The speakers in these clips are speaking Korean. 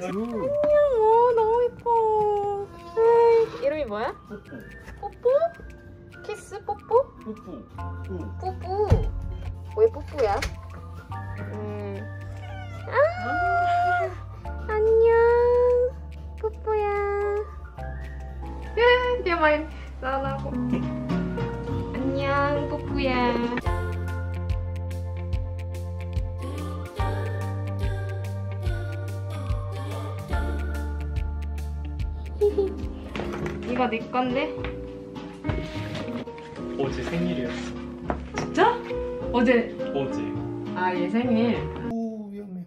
안녕. 오, 너무 이뻐. 이름이 뭐야? 뽀뽀? 키스 뽀뽀? 뽀뽀. 왜 뽀뽀야? 안녕. 뽀뽀야. Dia main sama aku. 안녕, 뽀뽀야. 이거 네 건데? 어제 생일이었어. 진짜? 어제. 아, 얘 생일. 오, 위험해.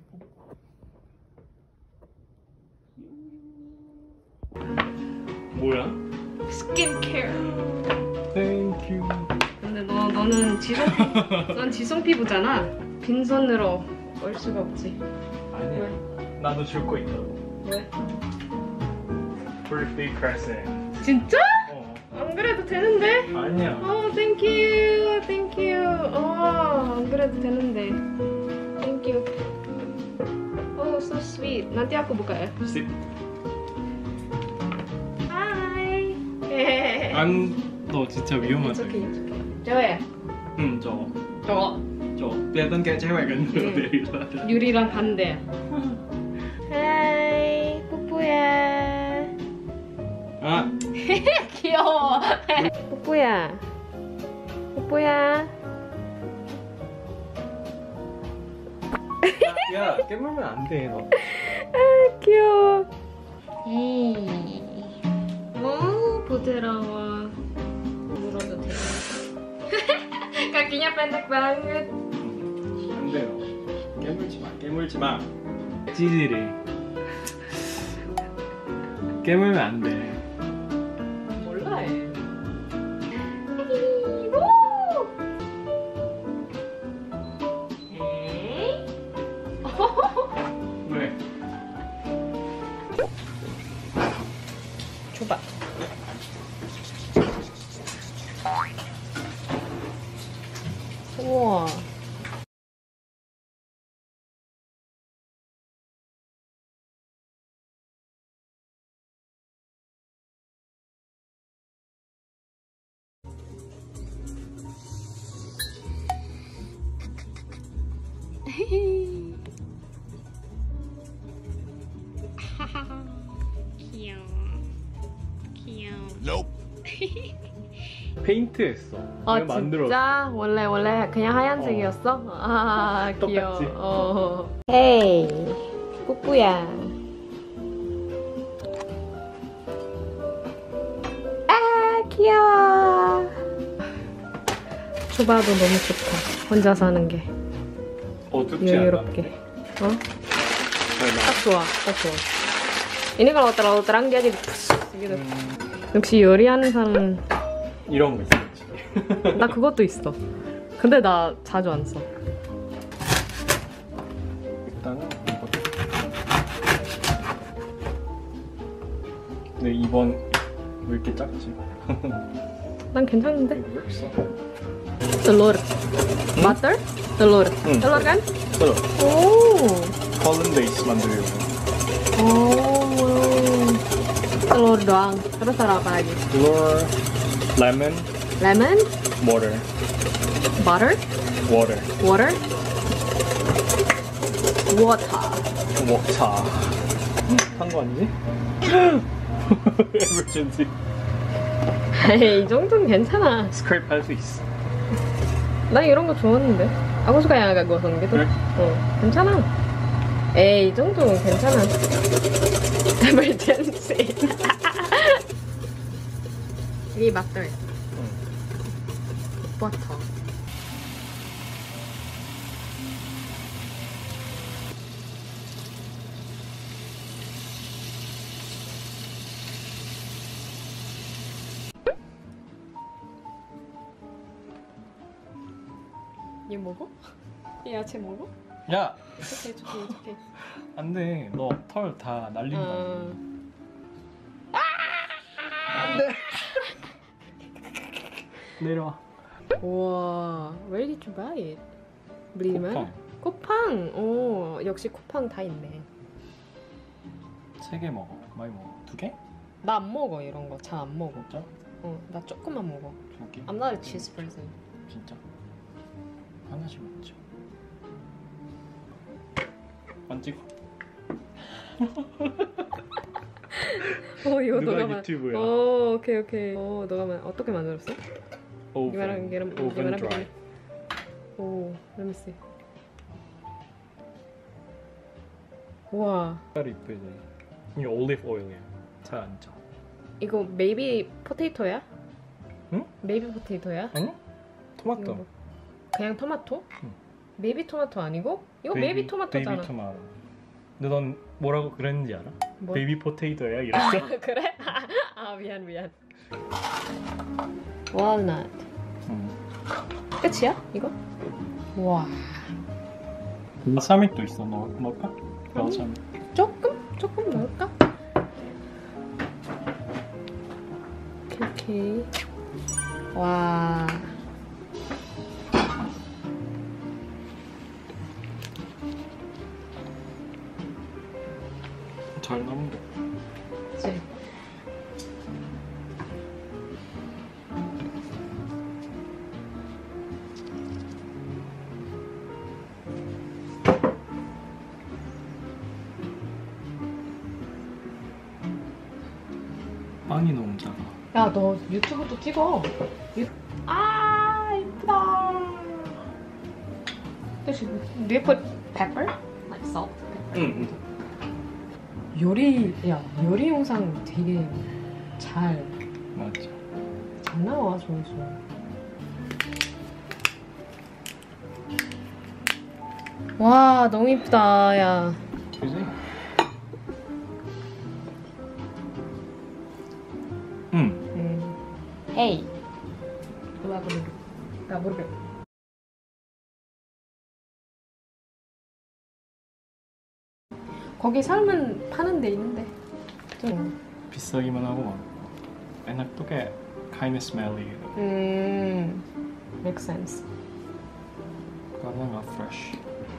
뭐야? 스킨케어. 땡큐. 근데 너는 넌 지성 피부잖아. 빈손으로 올 수가 없지. 아니야. 왜? 나도 줄 거 있다고. 왜? birthday present. 진짜? 어. 안 그래도 되는데? 아니야. 땡큐. 안 그래도 되는데. 땡큐. So sweet. Nanti aku buka ya. Sip. Hi. 너 진짜 위험하다. It's okay. 저야. 응, 저거. 저거. Kelihatan kayak cewek kan dari luar. 유리랑 반대. 하이, 뽀뽀야. 아, 귀여워. 뽀뽀야. 야, 깨물면 안 돼, 너. 귀여워. 부드러워. 물어도 돼. kakinya pendek banget. 안 돼, 너. 깨물지 마. 찌질해. 깨물면 안 돼. 몰라 얘. 왜? 줘봐. 우와. 귀여워. 페인트 했어. 내가 만들었어. 진짜? 원래 그냥 하얀색이었어? 아, 귀여워. 똑같지? 헤이, 뿌뿌야. 아, 귀여워. 초바도 너무 좋다. 혼자 사는 게 어둡지 여유롭게. 않아? 딱 좋아. Ini kalau terlalu terang dia jadi gitu. 역시 요리하는 사람은 이런 거 있었지. 나 그것도 있어. 근데 나 자주 안 써. 일단은 이거. 근데 이번 왜 이렇게 작지? 난 괜찮은데? 이거 왜 써? telur. butter? telur. 응. telur kan? telur. 오. 홀란데이스 만들려고. 오. telur doang. Terus taruh apa lagi? telur, lemon, lemon, water, butter, water, water, water. 차. 한 거 아니지? 에머전시. 에이, 이 정도는 괜찮아. 스크랩 할 수 있어. 나 이런 거 좋았는데. Aku suka yang agak gosong gitu. 그래? 괜찮아. 에이, 이 정도는 괜찮아. emergency. 이 butter. 버터. 얘 먹어? 얘 야채 먹어? 야! 좋게. 안 돼. 너 털 다 날린다. 안 돼. 내려와. 우와, where did you buy it? beli di mana? 쿠팡. 오, 역시 쿠팡 다 있네. 3개 먹어. 많이 먹어. 2개? 나 안 먹어 이런 거. 잘 안 먹어. 진짜? 나 조금만 먹어. 2개? I'm not a cheese person. 진짜? 하나씩 먹자. 안 찍어. 이거 누가 너가 유튜브야? 오케이. 너가 어떻게 만들었어? 오븐 드라이. let me see. 와, 색깔이 이쁘지. 이게 올리브 오일이야. 잘 안 쪄. 이거 베이비 포테이토야? 응? 베이비 포테이토야? 아니? 토마토. 이거 뭐, 그냥 토마토? 응. 베이비 토마토 아니고? 이거 베이비 토마토잖아. 베이비 토마토. 근데 넌 뭐라고 그랬는지 알아? 뭐? 베이비 포테이토야 이랬어? 그래? 미안. walnut. 끝이야? 이거? 와. balsamic도 있어. 넣을까? balsamic. 조금 넣을까? 오케이. 와. 잘 나온 거. 그치? 빵이 너무 작아. 야, 너 유튜브도 찍어. 이쁘다. 그치? Do you put pepper? Like salt? 응. 요리 영상 되게 잘 맞아. 나와, 좋아. 와, 너무 이쁘다, 야. 그지? 응. Hey. Coba aku duduk. Kabur deh. 거기 삶은 파는 데 있는데. 좀. 비싸기만 하고 막. enak tuh kayak kinda smelly gitu. Make sense. Karena nggak fresh.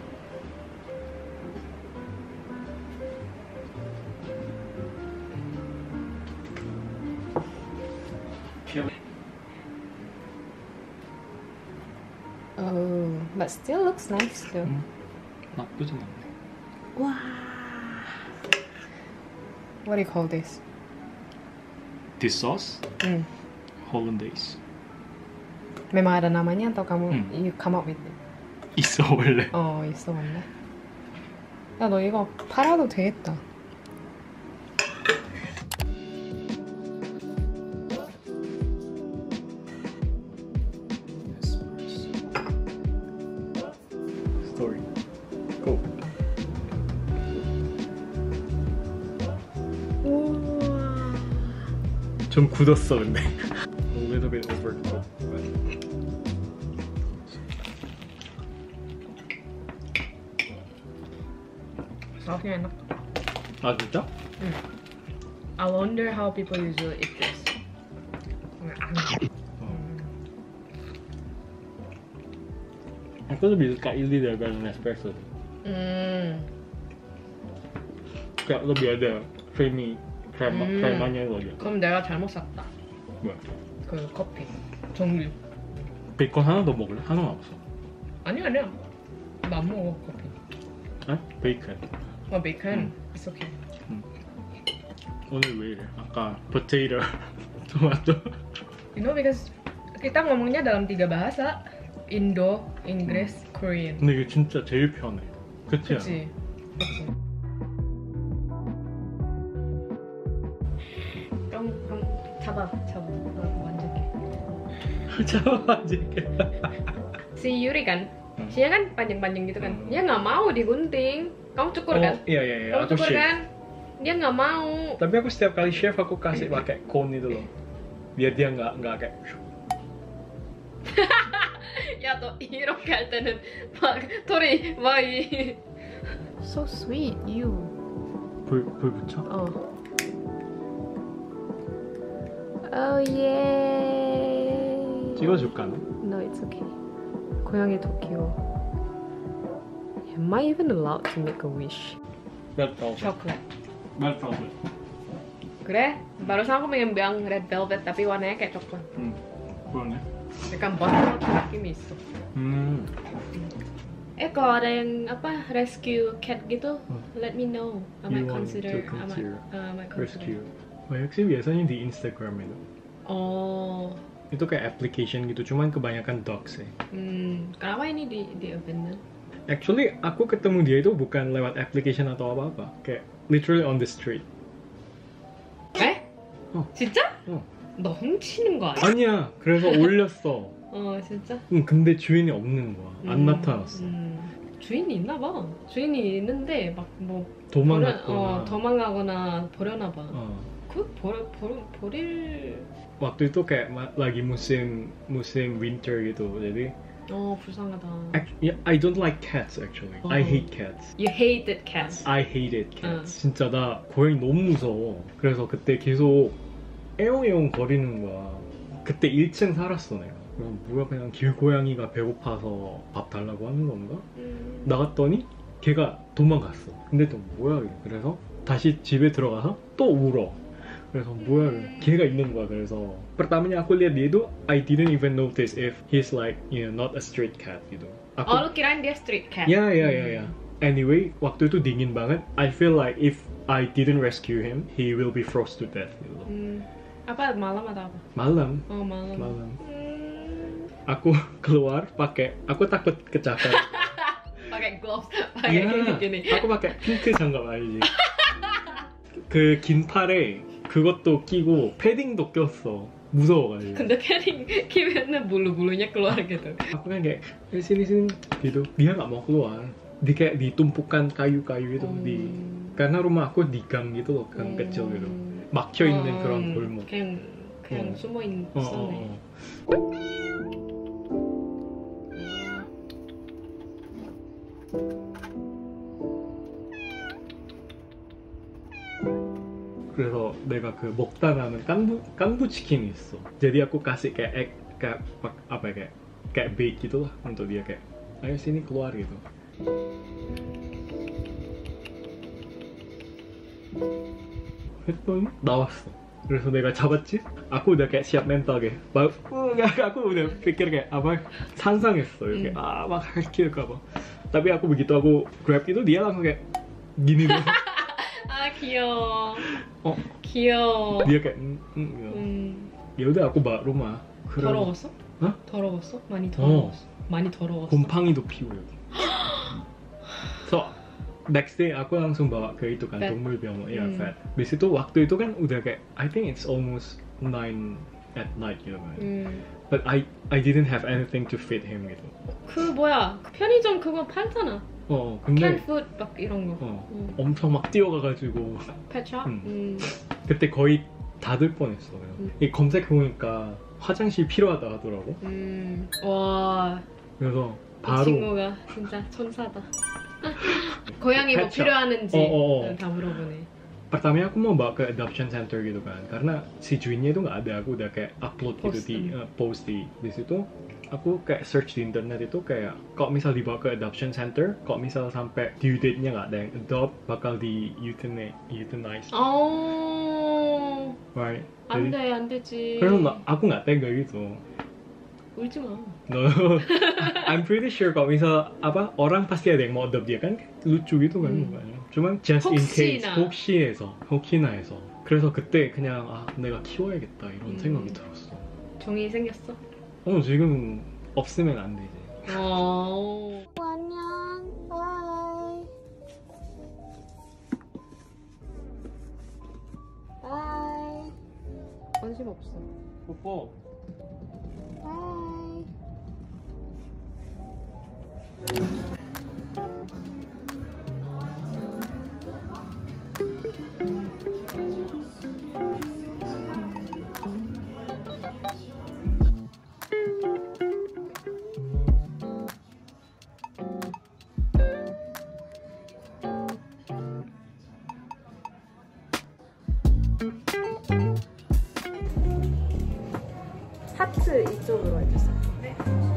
Oh, but still looks nice though. 나쁘진 않네. Wow. What do you call this? This sauce? Hollandaise. Memang ada namanya atau kamu you come up with it? 있어 원래. 있어 원래. 야, 너 이거 팔아도 되겠다. Story. Go. 좀 굳었어 근데. A little bit overcooked. 맛이 enak. 아 진짜? I wonder how people usually eat this. Aku lebih suka ini daripada Nespresso. Kayak lebih ada kremanya itu aja. 그럼 내가 잘못 샀다. 뭐야? 그 커피 종류. 베이컨 하나 더 먹을래? 하나만 없어. 아니야. 나 안 먹어 커피. 아? 베이컨. 베이컨. It's okay. 오늘 왜 이래? 아까 potato, tomato. You know because kita ngomongnya dalam 3 bahasa. Indo, Inggris, Korean. 근데 이게 진짜 제일 편해. 그치? 그치? 그럼 잡아 만질게. 잡아 만질게. Si Yuri kan, dia kan panjang-panjang gitu kan. Dia nggak mau digunting. Kamu cukur kan? Iya. Kamu Aku cukur shave. kan? Dia nggak mau. Tapi aku setiap kali shave aku kasih pakai cone itu loh. Biar dia nggak kayak. 야, 너 이렇게 할 때는 막 털이 막 이. So sweet, you. 불 붙여? Oh yeah. 찍어줄까? No, it's okay. 고양이 더 귀여워. Am I even allowed to make a wish? Red velvet. Chocolate. Red velvet. 그래? barusan aku pengen bilang red velvet tapi warnanya kayak coklat. 그러네. 약간 버터 느낌이 있어. Kalau ada yang apa rescue cat gitu, let me know. I might consider. I might rescue. Banyak sih biasanya di Instagram itu. Oh. Itu kayak application gitu, cuman kebanyakan dogs sih. Kenapa ini di abandon? Actually, aku ketemu dia itu bukan lewat application atau apa-apa, kayak literally on the street. 진짜? 너 훔치는 거 아니야? 아니야. 그래서 올렸어. 진짜? 근데 주인이 없는 거야. 안 나타났어. 주인이 있나 봐. 주인이 있는데 막 뭐 도망가거나 버려나 봐. 그 버릴. waktu itu kayak lagi musim winter gitu, jadi. 불쌍하다. I don't like cats actually. I hate cats. You hated cats. I hated cats. 진짜 나 고양이 너무 무서워. 그래서 그때 계속 애용애용 거리는 거야. 그때 1층 살았어 내가. 그럼 뭐야 그냥 길고양이가 배고파서 밥 달라고 하는 건가? 나갔더니 걔가 도망갔어. 근데 또 뭐야 이게. 그래서 다시 집에 들어가서 또 울어. 그래서 뭐야 걔가 있는 거야. 그래서 pertamanya aku lihat dia itu I didn't even notice if he's like not a street cat gitu. Lu kirain dia street cat? Ya. Anyway, waktu itu dingin banget. I feel like if I didn't rescue him, he will be froze to death gitu. Apa malam atau apa? Malam. Malam. Aku keluar aku takut kecakar. pakai gloves, pakai gini. aku pakai 핑크 장갑 알지? 그 긴 팔에 그것도 끼고 패딩도 꼈어. 무서워가지고. 근데 패딩 끼면은 bulu-bulunya keluar gitu. Aku kan kayak sini gitu. Dia nggak mau keluar. Kayak ditumpukan kayu-kayu itu karena rumah aku di gang gitu loh, gang kecil gitu. 막혀 있는 그런 골목. 그냥 숨어 있었네. 그래서 내가 그 먹다 남은 깐부 치킨이 있어. Jadi aku kasih kayak egg, kayak bait gitu lah untuk dia kayak ayo sini keluar gitu. 했더니 나왔어. 그래서 내가 잡았지? aku udah kayak siap mental kayak aku udah pikir kayak apa 상상했어 이렇게 막 할킬까봐. tapi aku begitu aku grab itu dia langsung kayak gini loh. 귀여워. 귀여워. dia kayak ya udah aku bawa rumah. 더러웠어? 더러웠어? 많이 더러웠어. 많이 더러웠어. 곰팡이도 피고 여기. So next day aku langsung bawa ke itu kan 동물병원, ya vet. Di situ waktu itu kan udah kayak I think it's almost 9 at night gitu kan. But I didn't have anything to feed him gitu. 그 뭐야 편의점 그거 팔잖아. 근데 캔푸드 막 이런 거. 엄청 막 뛰어가가지고. 펫샵? 그때 거의 닫을 뻔했어. 이 검색해보니까 화장실 필요하다 하더라고. 와. 그래서 이 바로. 친구가 진짜 천사다. 고양이 뭐 필요하는지 다 물어보네. Pertamanya aku mau bawa ke adoption center gitu kan, karena si juinnya itu nggak ada. Aku udah kayak upload gitu di post di situ. Aku kayak search di internet itu kayak kok misal dibawa ke adoption center, kok misal sampai due date-nya nggak ada yang adopt, bakal di euthanize. Right. 안 되지. 그래서 aku nggak tega gitu. 울지 마. No, I'm pretty sure kalau misal orang pasti ada yang mau adopt dia kan lucu gitu kan mukanya. Cuman just in case 혹시나 해서. 그래서 그때 그냥 내가 키워야겠다 이런 생각이 들었어. 종이 생겼어? 지금 없으면 안 되지. 안녕. 바이. 관심 없어. 뽀뽀. 하트 이쪽으로 해주세요. 네.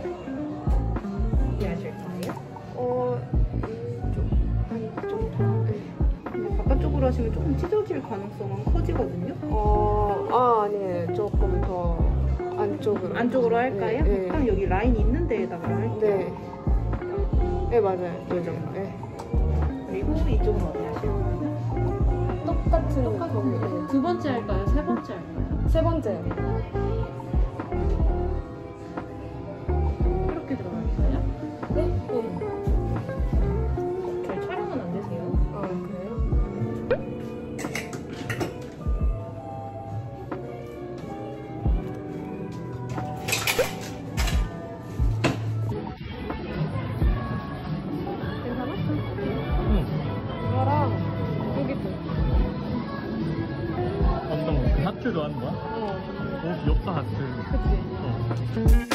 이해하실 거예요? 이쪽. 한 이 정도. 네. 근데 바깥쪽으로 하시면 조금 찢어 뚫릴 가능성은 커지거든요. 아니에요. 조금 더 안쪽으로. 안쪽으로 할까요? 네, 네. 그럼 여기 라인 있는 데에다가 할게요. 네. 네, 맞아요. 이 정도. 네. 그리고 이쪽은 어디 하실 거예요? 똑같은 거기. 네. 두 번째 할까요? 세 번째 할까요? 세 번째요. 이렇게 들어갈까요? 네? 네. 저희 촬영은 안 되세요? 아, 그래요? 괜찮아? 응. 이거랑 여기도. 어떤 거? 그 하트 좋아하는 거야? 어. 오 귀엽다 하트. 그치? 어.